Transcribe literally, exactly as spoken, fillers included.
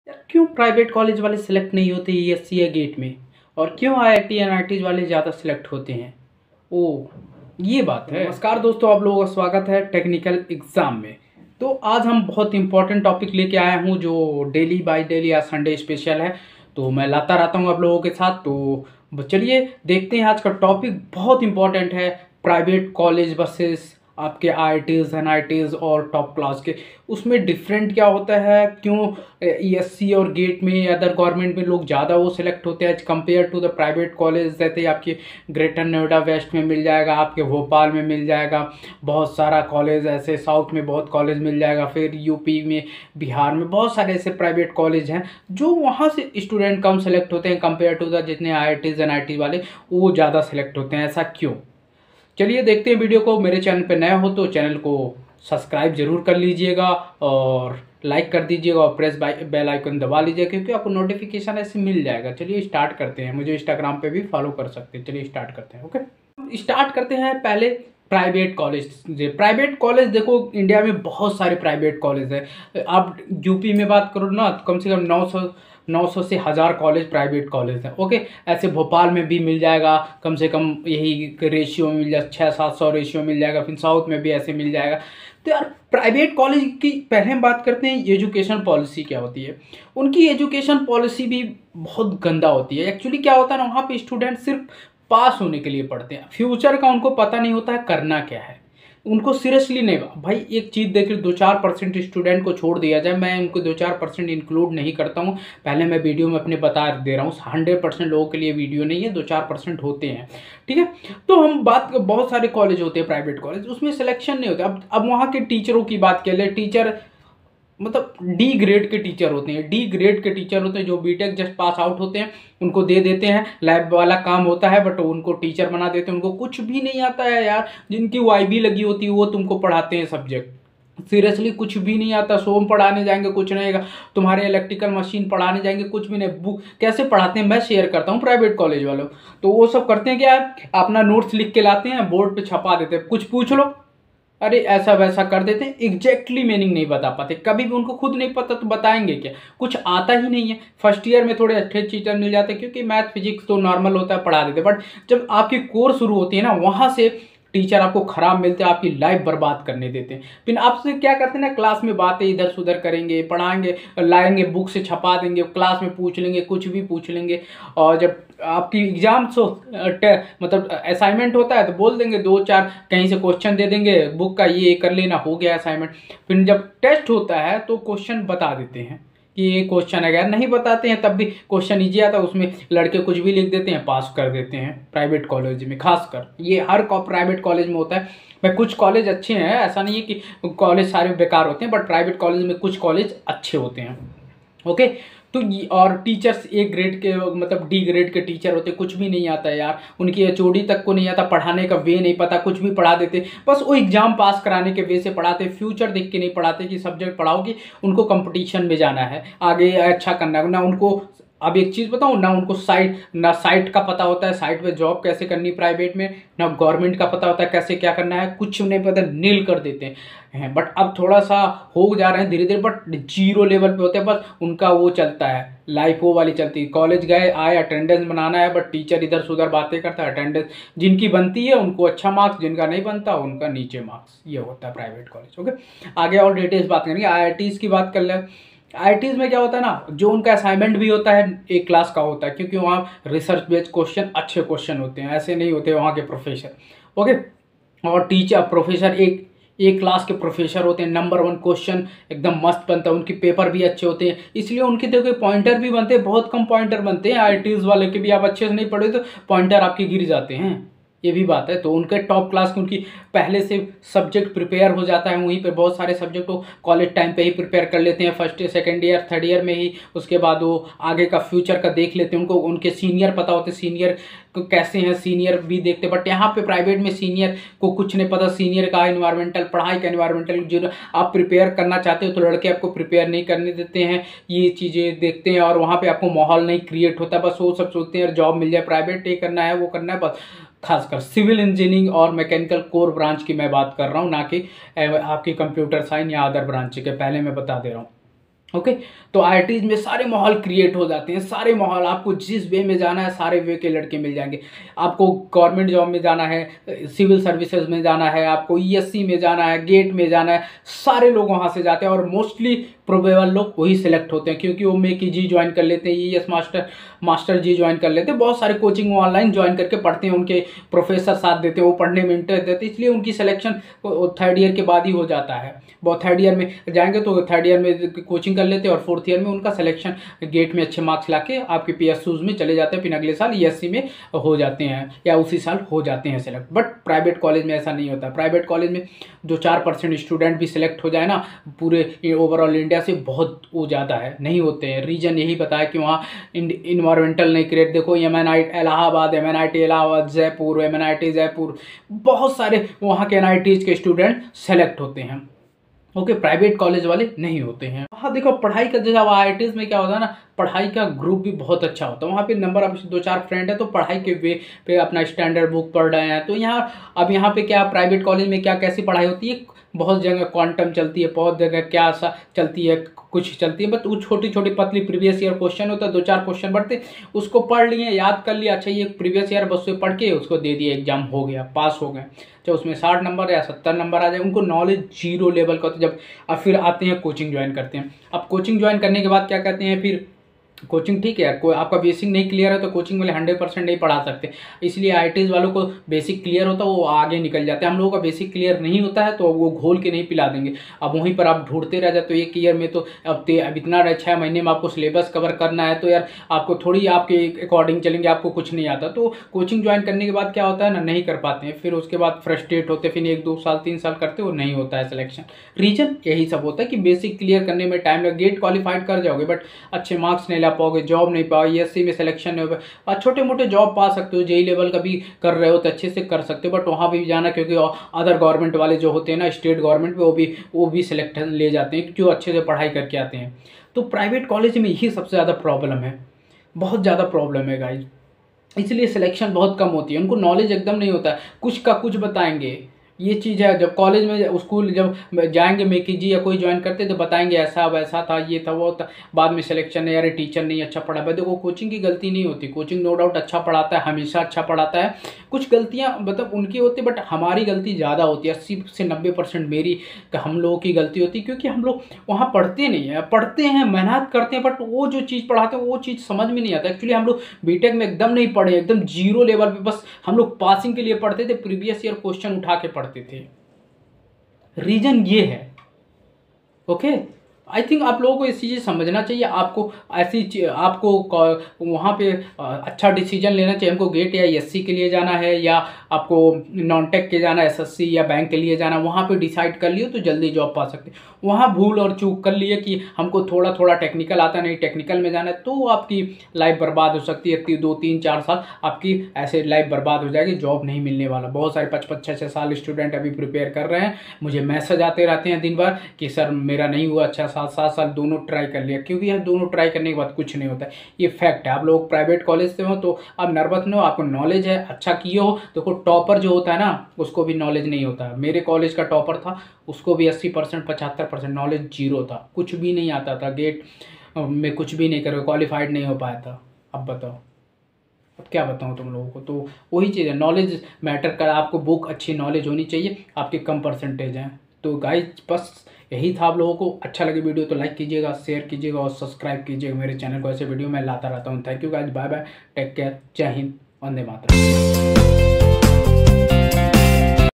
यार क्यों private college वाले सिलेक्ट नहीं होते ईएससी या गेट में। और क्यों आईआईटी एनआईटी वाले ज़्यादा सिलेक्ट होते हैं। ओ ये बात है। नमस्कार दोस्तों, आप लोगों का स्वागत है टेक्निकल एग्जाम में। तो आज हम बहुत इंपॉर्टेंट टॉपिक लेके आया हूँ जो डेली बाय डेली या संडे स्पेशल है। तो मैं लाता रहता हूँ आप लोगों के साथ। तो चलिए देखते हैं आज का टॉपिक। बहुत इंपॉर्टेंट है। प्राइवेट कॉलेज वर्सेस आपके आईआईटीज एनआईटीज और टॉप क्लास के, उसमें डिफरेंट क्या होता है, क्यों ईएससी और गेट में अदर गवर्नमेंट में लोग ज़्यादा वो सिलेक्ट होते हैं compare to the private college. जैसे आपके ग्रेटर नोएडा वेस्ट में मिल जाएगा, आपके भोपाल में मिल जाएगा, बहुत सारा कॉलेज ऐसे साउथ में बहुत कॉलेज मिल जाएगा, फिर यूपी में बिहार में बहुत सारे ऐसे प्राइवेट कॉलेज हैं जो वहाँ से स्टूडेंट कम सेलेक्ट होते हैं कंपेयर टू द जितने I I Ts N I T वाले वो ज़्यादा सेलेक्ट होते हैं। ऐसा क्यों, चलिए देखते हैं वीडियो को। मेरे चैनल पे नए हो तो चैनल को सब्सक्राइब जरूर कर लीजिएगा और लाइक कर दीजिएगा और प्रेस बेल आइकन दबा लीजिएगा क्योंकि आपको नोटिफिकेशन ऐसे मिल जाएगा। चलिए स्टार्ट करते हैं। मुझे इंस्टाग्राम पे भी फॉलो कर सकते हैं। चलिए स्टार्ट करते हैं। ओके, स्टार्ट करते हैं। पहले प्राइवेट कॉलेज। प्राइवेट कॉलेज देखो, इंडिया में बहुत सारे प्राइवेट कॉलेज है। आप यूपी में बात करो ना, कम से कम नौ सौ नौ सौ से हज़ार कॉलेज प्राइवेट कॉलेज हैं। ओके, ऐसे भोपाल में भी मिल जाएगा, कम से कम यही रेशियो में मिल जाएगा, छः सात सौ रेशियो मिल जाएगा। फिर साउथ में भी ऐसे मिल जाएगा। तो यार प्राइवेट कॉलेज की पहले हम बात करते हैं एजुकेशन पॉलिसी क्या होती है। उनकी एजुकेशन पॉलिसी भी बहुत गंदा होती है। एक्चुअली क्या होता है ना, वहाँ पे स्टूडेंट सिर्फ पास होने के लिए पढ़ते हैं, फ्यूचर का उनको पता नहीं होता है करना क्या है। उनको सीरियसली नहीं भाई, एक चीज़ देख दो चार परसेंट स्टूडेंट को छोड़ दिया जाए, मैं उनको दो चार परसेंट इंक्लूड नहीं करता हूँ, पहले मैं वीडियो में अपने बता दे रहा हूँ। हंड्रेड परसेंट लोगों के लिए वीडियो नहीं है, दो चार परसेंट होते हैं, ठीक है। तो हम बात, बहुत सारे कॉलेज होते हैं प्राइवेट कॉलेज, उसमें सिलेक्शन नहीं होता। अब अब वहाँ के टीचरों की बात कर ले, टीचर मतलब डी ग्रेड के टीचर होते हैं। डी ग्रेड के टीचर होते हैं जो बीटेक जस्ट पास आउट होते हैं, उनको दे देते हैं, लैब वाला काम होता है बट उनको टीचर बना देते हैं। उनको कुछ भी नहीं आता है यार। जिनकी वाई बी लगी होती है वो तुमको पढ़ाते हैं सब्जेक्ट। सीरियसली कुछ भी नहीं आता। सोम पढ़ाने जाएंगे कुछ नहीं आएगा, तुम्हारे इलेक्ट्रिकल मशीन पढ़ाने जाएंगे कुछ भी नहीं। बुक कैसे पढ़ाते हैं मैं शेयर करता हूँ प्राइवेट कॉलेज वालों। तो वो सब करते हैं क्या, अपना नोट्स लिख के लाते हैं, बोर्ड पे छपा देते हैं, कुछ पूछ लो अरे ऐसा वैसा कर देते हैं। एग्जैक्टली मीनिंग नहीं बता पाते, कभी भी उनको खुद नहीं पता तो बताएंगे क्या, कुछ आता ही नहीं है। फर्स्ट ईयर में थोड़े अच्छे टीचर मिल जाते हैं क्योंकि मैथ फिजिक्स तो नॉर्मल होता है, पढ़ा देते, बट जब आपकी कोर्स शुरू होती है ना, वहाँ से टीचर आपको खराब मिलते हैं, आपकी लाइफ बर्बाद करने देते हैं। फिर आपसे क्या करते हैं ना, क्लास में बातें इधर से उधर करेंगे, पढ़ाएंगे, लाएंगे, बुक से छपा देंगे, क्लास में पूछ लेंगे, कुछ भी पूछ लेंगे। और जब आपकी एग्जाम सो मतलब असाइनमेंट होता है तो बोल देंगे, दो चार कहीं से क्वेश्चन दे देंगे, बुक का ये कर लेना, हो गया असाइनमेंट। फिर जब टेस्ट होता है तो क्वेश्चन बता देते हैं कि ये क्वेश्चन अगर नहीं बताते हैं तब भी क्वेश्चन ईजी आता है, उसमें लड़के कुछ भी लिख देते हैं, पास कर देते हैं। प्राइवेट कॉलेज में खासकर ये हर प्राइवेट कॉलेज में होता है। मैं कुछ कॉलेज अच्छे हैं, ऐसा नहीं है कि कॉलेज सारे बेकार होते हैं, बट प्राइवेट कॉलेज में कुछ कॉलेज अच्छे होते हैं। ओके, तो और टीचर्स ए ग्रेड के मतलब डी ग्रेड के टीचर होते, कुछ भी नहीं आता है यार। उनकी एचओडी तक को नहीं आता, पढ़ाने का वे नहीं पता, कुछ भी पढ़ा देते, बस वो एग्जाम पास कराने के वे से पढ़ाते, फ्यूचर देख के नहीं पढ़ाते कि सब्जेक्ट पढ़ाओगे उनको कंपटीशन में जाना है, आगे अच्छा करना है ना उनको। अब एक चीज़ बताऊँ ना, उनको साइट ना साइट का पता होता है, साइट पे जॉब कैसे करनी प्राइवेट में, ना गवर्नमेंट का पता होता है कैसे क्या करना है, कुछ नहीं पता, नील कर देते हैं। बट अब थोड़ा सा हो जा रहे हैं धीरे धीरे, बट जीरो लेवल पे होते हैं। बस उनका वो चलता है, लाइफ वो वाली चलती है, कॉलेज गए आए अटेंडेंस बनाना है, बट टीचर इधर से उधर बातें करता है। अटेंडेंस जिनकी बनती है उनको अच्छा मार्क्स, जिनका नहीं बनता उनका नीचे मार्क्स, ये होता है प्राइवेट कॉलेज। ओके, आगे और डिटेल्स बात करेंगे। आई आई टीज़ की बात कर ले। आई आई टीज़ में क्या होता है ना, जो उनका असाइनमेंट भी होता है एक क्लास का होता है, क्योंकि वहाँ रिसर्च बेस्ड क्वेश्चन अच्छे क्वेश्चन होते हैं, ऐसे नहीं होते वहाँ के प्रोफेसर। ओके, और टीचर प्रोफेसर एक एक क्लास के प्रोफेसर होते हैं, नंबर वन क्वेश्चन एकदम मस्त बनता है, उनके पेपर भी अच्छे होते हैं, इसलिए उनके देखो पॉइंटर भी बनते हैं, बहुत कम पॉइंटर बनते हैं। आई आई टीज़ वाले के भी आप अच्छे से नहीं पढ़े तो पॉइंटर आपके गिर जाते हैं, ये भी बात है। तो उनके टॉप क्लास की उनकी पहले से सब्जेक्ट प्रिपेयर हो जाता है, वहीं पे बहुत सारे सब्जेक्ट वो कॉलेज टाइम पे ही प्रिपेयर कर लेते हैं, first second year third year में ही। उसके बाद वो आगे का फ्यूचर का देख लेते हैं, उनको उनके सीनियर पता होते, सीनियर कैसे हैं सीनियर भी देखते। बट यहाँ पे प्राइवेट में सीनियर को कुछ नहीं पता, सीनियर का इन्वायरमेंटल पढ़ाई का इन्वायरमेंटल जो आप प्रिपेयर करना चाहते हो तो लड़के आपको प्रिपेयर नहीं करने देते हैं, ये चीज़ें देखते हैं और वहाँ पे आपको माहौल नहीं क्रिएट होता। बस वो सब सोचते हैं जॉब मिल जाए, प्राइवेट ये करना है वो करना है, बस खासकर सिविल इंजीनियरिंग और मैकेनिकल कोर ब्रांच की मैं बात कर रहा हूँ, ना कि आपकी कंप्यूटर साइंस या अदर ब्रांच के, पहले मैं बता दे रहा हूँ। Okay okay? तो आई आई टीज़ में सारे माहौल क्रिएट हो जाते हैं, सारे माहौल आपको जिस वे में जाना है सारे वे के लड़के मिल जाएंगे। आपको गवर्नमेंट जॉब में जाना है, सिविल सर्विसेज में जाना है, आपको ई एस सी में जाना है, गेट में जाना है, सारे लोग वहाँ से जाते हैं और मोस्टली प्रोबेबल लोग वही सिलेक्ट होते हैं क्योंकि वो मे की जी ज्वाइन कर लेते हैं, E S master master ji join कर लेते हैं, बहुत सारे कोचिंग वो ऑनलाइन ज्वाइन करके पढ़ते हैं, उनके प्रोफेसर साथ देते हैं, वो पढ़ने में इंटरेस्ट देते हैं, इसलिए उनकी सिलेक्शन थर्ड ईयर के बाद ही हो जाता है। बहुत थर्ड ईयर में जाएंगे तो थर्ड ईयर में कोचिंग कर लेते हैं और फोर्थ ईयर में उनका सिलेक्शन गेट में अच्छे मार्क्स लाके आपके पी एस यूज़ में चले जाते हैं, फिर अगले साल ई एस सी में हो जाते हैं या उसी साल हो जाते हैं सिलेक्ट। बट प्राइवेट कॉलेज में ऐसा नहीं होता। प्राइवेट कॉलेज में जो चार परसेंट स्टूडेंट भी सिलेक्ट हो जाए ना पूरे ओवरऑल इंडिया से, बहुत वो ज़्यादा है, नहीं होते हैं। रीजन यही बताया कि वहाँ इन्वायरमेंटल नहीं क्रिएट। देखो M N I Allahabad, M N I T Allahabad, Jaipur, M N I T Jaipur, बहुत सारे वहाँ के एन आई टीज़ के स्टूडेंट सेलेक्ट होते हैं। ओके okay, प्राइवेट कॉलेज वाले नहीं होते हैं। हाँ देखो पढ़ाई का जैसा आई आई टीज़ में क्या होता है ना, पढ़ाई का ग्रुप भी बहुत अच्छा होता है। वहाँ पे नंबर ऑफ दो चार फ्रेंड है तो पढ़ाई के वे पे अपना स्टैंडर्ड बुक पढ़ रहे हैं। तो यहाँ अब यहाँ पे क्या प्राइवेट कॉलेज में क्या कैसी पढ़ाई होती है, बहुत जगह क्वांटम चलती है, बहुत जगह क्या सा चलती है, कुछ चलती है, बट वो छोटी छोटी पतली प्रीवियस ईयर क्वेश्चन होता है, दो चार क्वेश्चन बढ़ते, उसको पढ़ लिए, याद कर लिया, अच्छा ये प्रीवियस ईयर बस से पढ़ के उसको दे दिया, एग्जाम हो गया, पास हो गए। चाहे उसमें साठ नंबर या सत्तर नंबर आ जाए, उनको नॉलेज जीरो लेवल का होता है। जब अब फिर आते हैं कोचिंग ज्वाइन करते हैं। अब कोचिंग ज्वाइन करने के बाद क्या कहते हैं, फिर कोचिंग ठीक है यार, कोई आपका बेसिक नहीं क्लियर है तो कोचिंग वाले हंड्रेड परसेंट नहीं पढ़ा सकते, इसलिए आई आई टीज़ वालों को बेसिक क्लियर होता है, वो आगे निकल जाते हैं। हम लोगों का बेसिक क्लियर नहीं होता है तो वो घोल के नहीं पिला देंगे। अब वहीं पर आप ढूंढते रह जाते, तो एक ईयर में तो अब अब इतना छः महीने में आपको सिलेबस कवर करना है, तो यार आपको थोड़ी आपके अकॉर्डिंग चलेंगे, आपको कुछ नहीं आता। तो कोचिंग ज्वाइन करने के बाद क्या होता है ना, नहीं कर पाते हैं, फिर उसके बाद फ्रस्ट्रेट होते, फिर एक दो साल तीन साल करते वो नहीं होता है सिलेक्शन। रीजन यही सब होता है कि बेसिक क्लियर करने में टाइम लगे। गेट क्वालिफाइड कर जाओगे बट अच्छे मार्क्स नहीं ला पाओगे, जॉब नहीं पाओ, ई एस सी में सिलेक्शन नहीं होगा। और छोटे मोटे जॉब पा सकते हो, जेई लेवल का भी कर रहे हो तो अच्छे से कर सकते हो, बट वहाँ भी जाना, क्योंकि अदर गवर्नमेंट वाले जो होते हैं ना, स्टेट गवर्नमेंट में, वो भी वो भी सिलेक्शन ले जाते हैं क्यों, अच्छे से पढ़ाई करके आते हैं। तो प्राइवेट कॉलेज में यही सबसे ज़्यादा प्रॉब्लम है, बहुत ज़्यादा प्रॉब्लम है गाइस, इसलिए सिलेक्शन बहुत कम होती है। उनको नॉलेज एकदम नहीं होता है, कुछ का कुछ बताएंगे। ये चीज़ है, जब कॉलेज में स्कूल जब जाएंगे मेकी जी या कोई ज्वाइन करते तो बताएंगे ऐसा वैसा था, ये था वो था, बाद में सिलेक्शन नहीं, अरे टीचर नहीं अच्छा पढ़ा। भाई देखो कोचिंग की गलती नहीं होती, कोचिंग नो डाउट अच्छा पढ़ाता है, हमेशा अच्छा पढ़ाता है, कुछ गलतियाँ मतलब उनकी होती है बट हमारी गलती ज़्यादा होती है, अस्सी से नब्बे परसेंट मेरी हम लोगों की गलती होती है, क्योंकि हम लोग वहाँ पढ़ते नहीं है, पढ़ते हैं मेहनत करते हैं बट वो जो चीज़ पढ़ाते हैं वो चीज़ समझ में नहीं आता। एक्चुअली हम लोग बीटेक में एकदम नहीं पढ़े, एकदम जीरो लेवल पे, बस हम लोग पासिंग के लिए पढ़ते थे, प्रीवियस ईयर क्वेश्चन उठा के पढ़ते थे। रीजन ये है। ओके आई थिंक आप लोगों को ये चीज़ें समझना चाहिए। आपको ऐसी आपको वहाँ पे अच्छा डिसीजन लेना चाहिए। हमको गेट या एस सी के लिए जाना है या आपको नॉन टेक के जाना है, एस एस सी या बैंक के लिए जाना, वहाँ पे डिसाइड कर लियो तो जल्दी जॉब पा सकते। वहाँ भूल और चूक कर लिए कि हमको थोड़ा थोड़ा टेक्निकल आता नहीं, टेक्निकल में जाना है, तो आपकी लाइफ बर्बाद हो सकती है। दो तीन चार साल आपकी ऐसे लाइफ बर्बाद हो जाएगी, जॉब नहीं मिलने वाला। बहुत सारे पाँच पाँच छः छः साल स्टूडेंट अभी प्रिपेयर कर रहे हैं, मुझे मैसेज आते रहते हैं दिन भर कि सर मेरा नहीं हुआ, अच्छा सात सात साल दोनों ट्राई कर लिया, क्योंकि यार दोनों ट्राई करने के बाद कुछ नहीं होता है, ये फैक्ट है। आप लोग प्राइवेट कॉलेज से हो तो आप नर्वस नहीं हो, आपको नॉलेज है, अच्छा किए हो। देखो टॉपर जो होता है ना उसको भी नॉलेज नहीं होता है। मेरे कॉलेज का टॉपर था, उसको भी अस्सी परसेंट पचहत्तर परसेंट नॉलेज जीरो था, कुछ भी नहीं आता था, गेट में कुछ भी नहीं कर, क्वालिफाइड नहीं हो पाया था। अब बताओ, अब क्या बताऊँ तुम लोगों को। तो वही चीज़ है, नॉलेज मैटर कर, आपको बुक अच्छी नॉलेज होनी चाहिए, आपके कम परसेंटेज हैं। तो गाइस बस यही था। आप लोगों को अच्छा लगे वीडियो तो लाइक कीजिएगा, शेयर कीजिएगा और सब्सक्राइब कीजिएगा मेरे चैनल को। ऐसे वीडियो मैं लाता रहता हूँ। Thank you guys, bye bye, take care, जय हिंद, वंदे मातरम।